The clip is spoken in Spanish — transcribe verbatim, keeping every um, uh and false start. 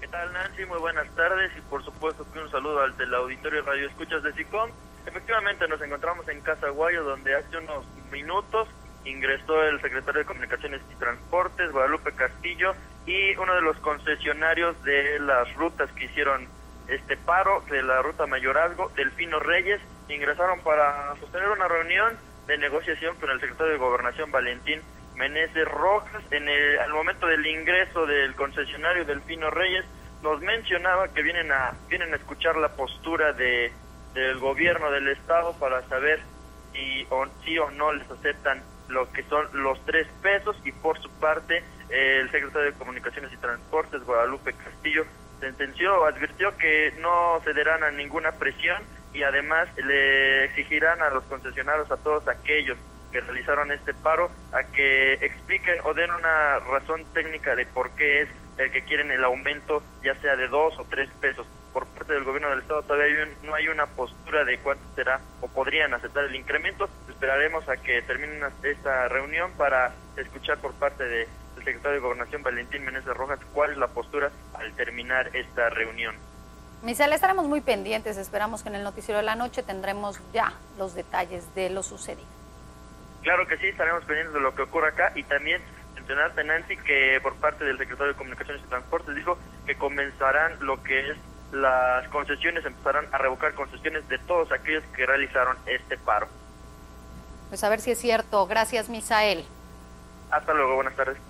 tal, Nancy? Muy buenas tardes y por supuesto que un saludo al teleauditorio Radio Escuchas de SICOM. Efectivamente nos encontramos en Casa Guayo, donde hace unos minutos ingresó el secretario de Comunicaciones y Transportes, Guadalupe Castillo, y uno de los concesionarios de las rutas que hicieron este paro, de la ruta Mayorazgo, Delfino Reyes, ingresaron para sostener una reunión de negociación con el secretario de Gobernación, Valentín Menéndez Rojas. En el, al momento del ingreso del concesionario Delfino Reyes, nos mencionaba que vienen a vienen a escuchar la postura de del gobierno del estado para saber si o, sí o no les aceptan lo que son los tres pesos, y por su parte el secretario de Comunicaciones y Transportes, Guadalupe Castillo, sentenció, advirtió que no cederán a ninguna presión y además le exigirán a los concesionarios, a todos aquellos que realizaron este paro, a que expliquen o den una razón técnica de por qué es el que quieren el aumento, ya sea de dos o tres pesos. Por parte del gobierno del estado todavía hay un, no hay una postura de cuánto será o podrían aceptar el incremento. Esperaremos a que termine esta reunión para escuchar por parte de, del secretario de Gobernación, Valentín Menéndez Rojas, cuál es la postura al terminar esta reunión. Misael, estaremos muy pendientes, esperamos que en el noticiero de la noche tendremos ya los detalles de lo sucedido. Claro que sí, estaremos pendientes de lo que ocurre acá, y también mencionarte, Nancy, que por parte del secretario de Comunicaciones y Transportes dijo que comenzarán lo que es las concesiones, empezarán a revocar concesiones de todos aquellos que realizaron este paro. Pues a ver si es cierto. Gracias, Misael. Hasta luego, buenas tardes.